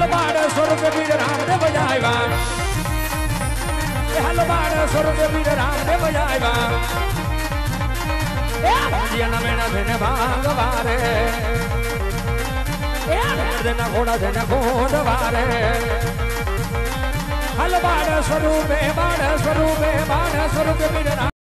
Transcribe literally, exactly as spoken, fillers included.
बाड़ स्वरूप वीर राम देव जायवा हाल बाड़ स्वरूप वीर राम देव जायवा जिया मेना देने भागवारे देना घोड़ा देना घोड़वारे हाल बाड़ स्वरूप बाड़ स्वरूप बाड़ स्वरूप वीर राम